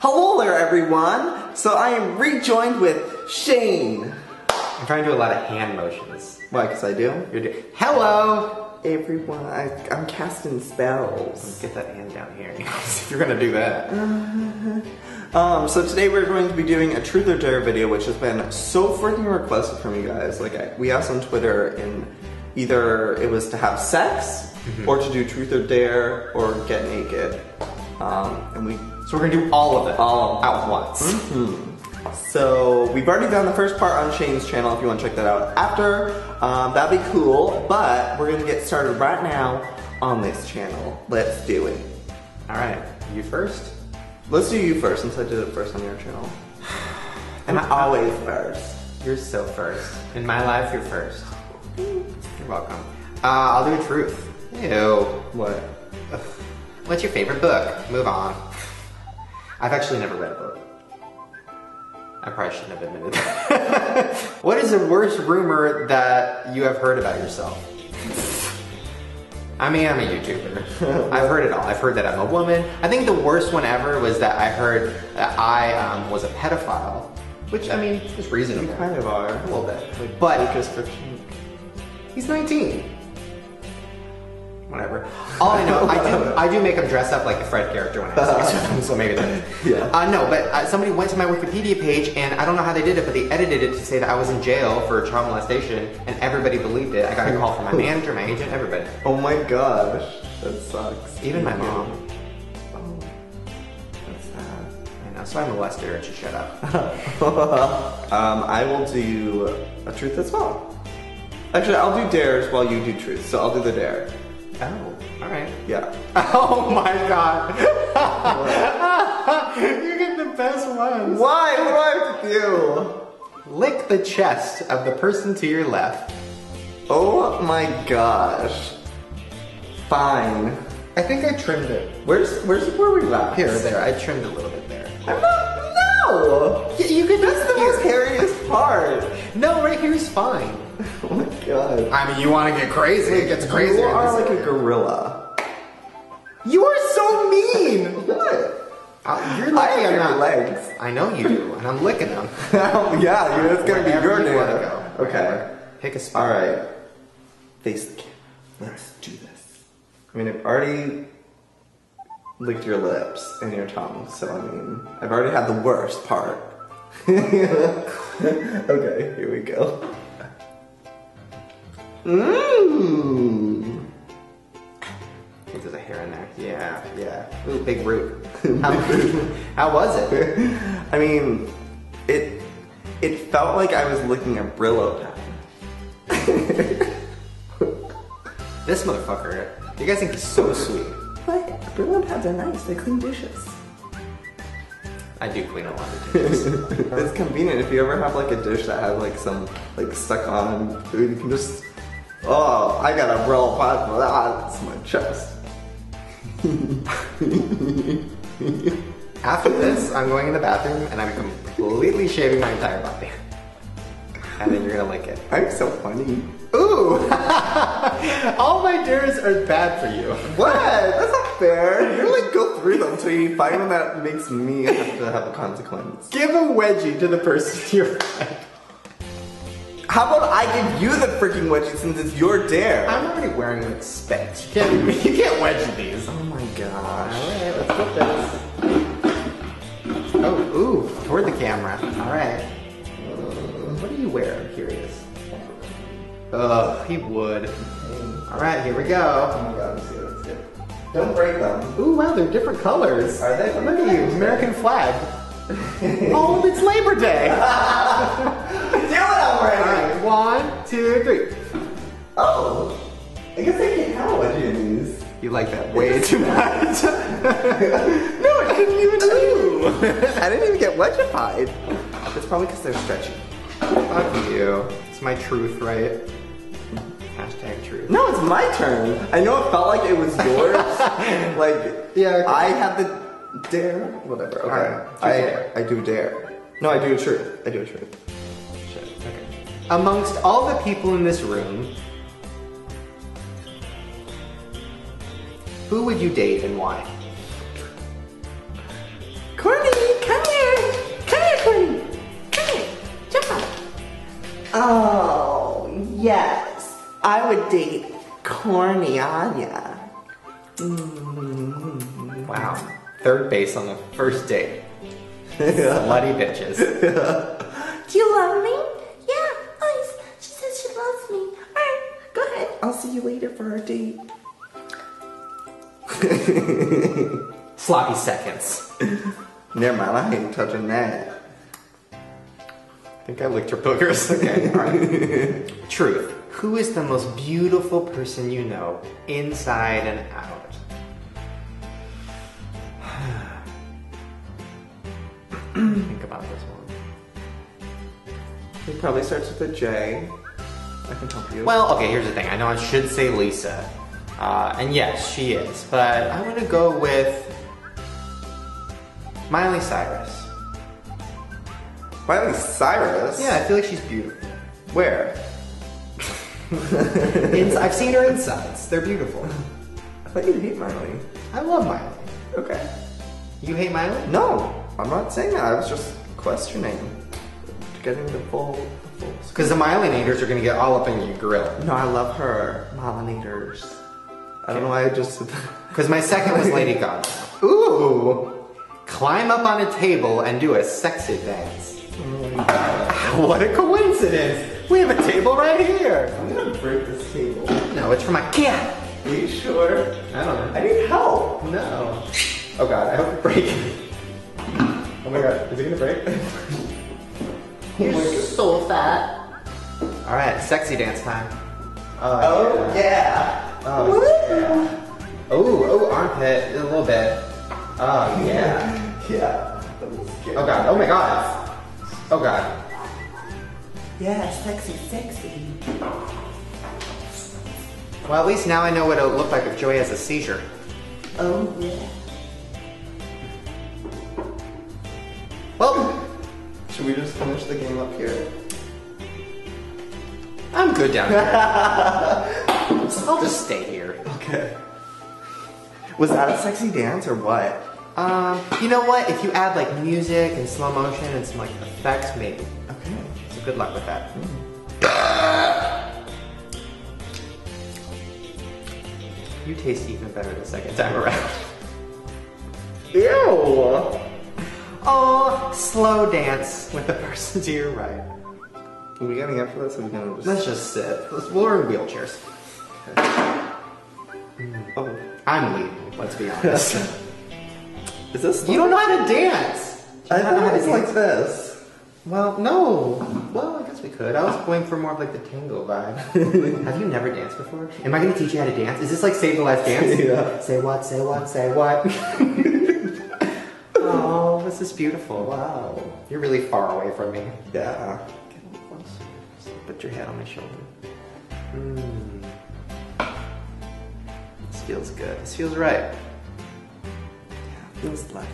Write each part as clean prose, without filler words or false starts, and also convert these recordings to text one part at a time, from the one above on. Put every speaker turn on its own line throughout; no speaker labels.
Hello there, everyone. So I am rejoined with Shane.
I'm trying to do a lot of hand motions.
Why? Because I do?
You're doing. Hello,
everyone. I'm casting spells.
Get that hand down here. If you're gonna do that.
So today we're going to be doing a truth or dare video, which has been so freaking requested from you guys. Like we asked on Twitter, and either it was to have sex, or to do truth or dare, or get naked.
So we're gonna do all of it,
all
at once.
So we've already done the first part on Shane's channel. If you want to check that out after, that'd be cool. But we're gonna get started right now on this channel. Let's do it.
All right, you first.
Let's do you first, since I did it first on your channel. And I'm always first.
You're so first. In my life, you're first. You're welcome. I'll do a truth. Ew.
What?
What's your favorite book? Move on. I've actually never read a book. I probably shouldn't have admitted that. What is the worst rumor that you have heard about yourself? I mean, I'm a YouTuber. I've heard it all. I've heard that I'm a woman. I think the worst one ever was that I heard that I was a pedophile. Which, I mean, is reasonable.
You kind of are.
A little bit.
Like,
but
Lucas 15.
He's 19. Whatever. All I know, I do make him dress up like the Fred character when I have sex with him, so maybe that.
Yeah.
No, but somebody went to my Wikipedia page, and I don't know how they did it, but they edited it to say that I was in jail for child molestation, and everybody believed it. I got a call from my manager, my agent, everybody.
Oh my gosh, that sucks.
Even my mom.
Oh, that's sad.
I know, so I molested her and she shut up.
I will do a truth as well. Actually, I'll do dares while you do truth, so I'll do the dare.
Oh, alright.
Yeah.
Oh my god. You get the best ones.
Why? What do I have to do?
Lick the chest of the person to your left.
Oh my gosh. Fine.
I think I trimmed it.
Where's where we left?
Here, there. I trimmed a little bit there.
I'm not. No.
Yeah, you could.
That's the most hairiest part.
No, right here is fine.
Oh my god.
I mean, you want to get crazy? It gets crazy.
You are like a gorilla.
You are so mean.
What?
You're lucky I'm not.
Legs.
I know you do, and I'm licking them.
Yeah, it's gonna be your
you
day.
wanna go.
Okay.
Pick a spot.
All right. Face the camera. Let's do this. I mean, I've already licked your lips and your tongue, so I mean, I've already had the worst part. Okay, here we go. Mmm.
I think there's a hair in there. Yeah, yeah. Ooh, big root. How was it?
I mean, it felt like I was licking a Brillo pen.
This motherfucker. You guys think he's so sweet.
But Brillo pads are nice. They clean dishes.
I do clean a lot of dishes.
It's convenient if you ever have like a dish that has like some like stuck on food. You can just, oh, I got a Brillo pad for that. It's my chest.
After this, I'm going in the bathroom and I'm completely shaving my entire body. And then you're gonna lick it.
I'm so funny.
Ooh! All my dares are bad for you.
What? That's not fair. You like go through them until you find one that makes me have to have a consequence.
Give a wedgie to the person to your right.
How about I give you the freaking wedgie since it's your dare?
I'm already wearing like specs. You can't wedgie these.
Oh my gosh.
Alright, let's put this. Oh, ooh, toward the camera. Alright. What do you wear? I'm curious. Ugh, he would. Alright, here we go.
Oh my god, let's see, let's see. Don't break them.
Ooh, wow, they're different colors.
Are they?
Look at you, American flag. Oh, it's Labor Day.
Do it already!
Alright, 1, 2, 3.
Oh, I guess I can't have wedgie in these.
You like that way too much. No, I didn't even do.
I didn't even get wedgified. It's probably because they're stretchy.
Fuck you. It's my truth, right? Hashtag truth.
No, it's my turn. I know it felt like it was yours. Like,
yeah, okay.
I had the dare. Whatever. Okay.
Alright.
I do dare. No, I do a truth. I do a truth.
Shit. Okay. Amongst all the people in this room, who would you date and why?
Courtney!
base on the first date. Slutty bitches.
Do you love me? Yeah. Oh, she says she loves me. All right, go ahead. I'll see you later for our date.
Sloppy seconds.
Never mind, I ain't touching that.
I think I licked her boogers. Okay, alright. Truth. Who is the most beautiful person you know, inside and out? Think about this one.
It probably starts with a J. I can help you.
Well, okay, here's the thing. I know I should say Lisa. And yes, she is. But I'm gonna go with Miley Cyrus.
Miley Cyrus?
Yeah, I feel like she's beautiful.
Where?
I've seen her insides. They're beautiful.
I thought you hate Miley.
I love Miley.
Okay.
You hate Miley?
No, I'm not saying that. I was just questioning. Getting the full
Because the Milinators are gonna get all up in your grill.
No, I love her. Milinators. I don't know why I just said that.
Because my second was Lady Gaga. Ooh! Climb up on a table and do a sexy dance. What a coincidence! We have a table right here!
I'm gonna break this table.
No, it's for my cat!
Are you sure?
I don't know.
I need help.
No. Oh god, I hope it breaks. Oh my god, is it gonna break?
You're so fat.
Alright, sexy dance time.
Oh, yeah.
Oh, yeah. Oh, armpit, a little bit. Oh, yeah.
Yeah.
Oh god, oh my god. Oh god.
Yeah, sexy, sexy.
Well, at least now I know what it'll look like if Joey has a seizure.
Oh, yeah.
Well,
should we just finish the game up here?
I'm good down here. I'll just stay here.
Okay. Was that a sexy dance or what?
You know what? If you add like music and slow motion and some like effects, maybe.
Okay.
So good luck with that. You taste even better the second time around.
Ew!
Oh, slow dance with the person to your right.
Are we getting up for this or are we gonna just...
Let's just sit. We're in wheelchairs.
Oh.
I'm leaving, let's be honest.
Is this...
You don't know how to dance!
I thought it was like this.
Well, no. Well, I guess we could. I was going for more of like the tango vibe. Have you never danced before? Am I going to teach you how to dance? Is this like Save the Last Dance?
Yeah.
Say what, say what, say what? Oh, this is beautiful. Wow. You're really far away from me.
Yeah.
Get a little closer. Just put your head on my shoulder. This feels good. This feels right.
Yeah, feels left.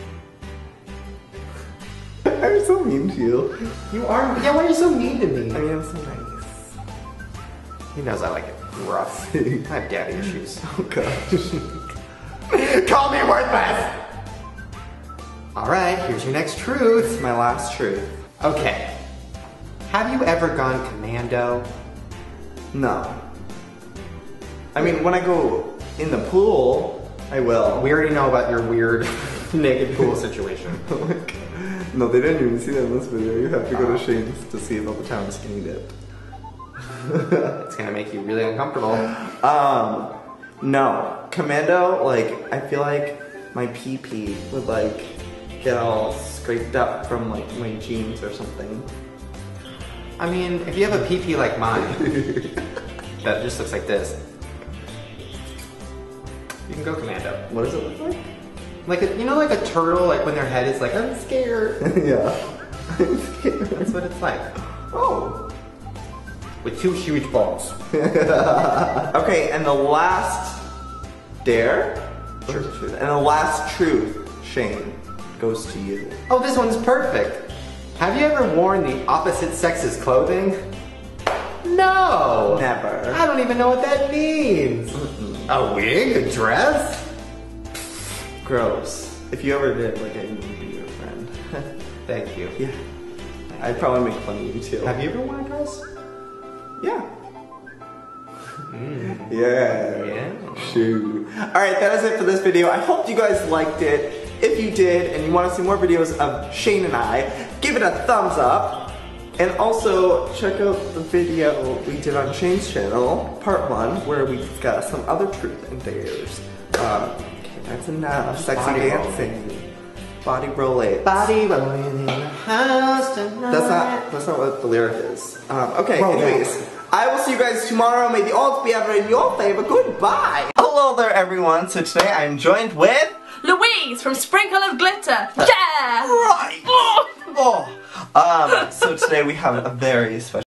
I'm so mean to you.
You are? Yeah, why are you so mean to me?
I mean, I'm so nice.
He knows I like it rough. I have daddy issues.
Oh gosh.
Call me worthless! Alright, here's your next truth.
It's my last truth.
Okay. Have you ever gone commando?
No. I mean, when I go in the pool, I will.
We already know about your weird naked pool situation.
Oh my god. No, they didn't even see that in this video. You have to go to Shane's to see about the town skinny dip.
It's gonna make you really uncomfortable.
No. Commando, like, I feel like my pee-pee would, like, get all scraped up from, like, my jeans or something.
I mean, if you have a pee-pee like mine, that just looks like this, you can go commando.
What does it look like?
Like, you know, like a turtle, like when their head is like, I'm scared.
Yeah. I'm scared.
That's what it's like.
Oh.
With two huge balls.
Okay, and the last dare?
Sure.
And the last truth, Shane, goes to you.
Oh, this one's perfect. Have you ever worn the opposite sex's clothing? No!
Never.
I don't even know what that means. A wig? A dress?
Gross. If you ever did, like, I would be your friend.
Thank you.
Yeah. I'd probably make fun of you too.
Have you ever worn a dress?
Yeah. Yeah.
Yeah.
Shoot. Alright, that is it for this video. I hope you guys liked it. If you did and you want to see more videos of Shane and I, give it a thumbs up. And also check out the video we did on Shane's channel, part 1, where we discuss some other truth and dares. Okay, that's enough. Sexy
Body
dancing. Body roll it.
Body rolling in the house tonight.
That's not what the lyric is. Okay, anyways. I will see you guys tomorrow. May the odds be ever in your favor. Goodbye. Hello there, everyone. So today I'm joined with
Louise from Sprinkle of Glitter. Yeah!
Right. So today we have a very special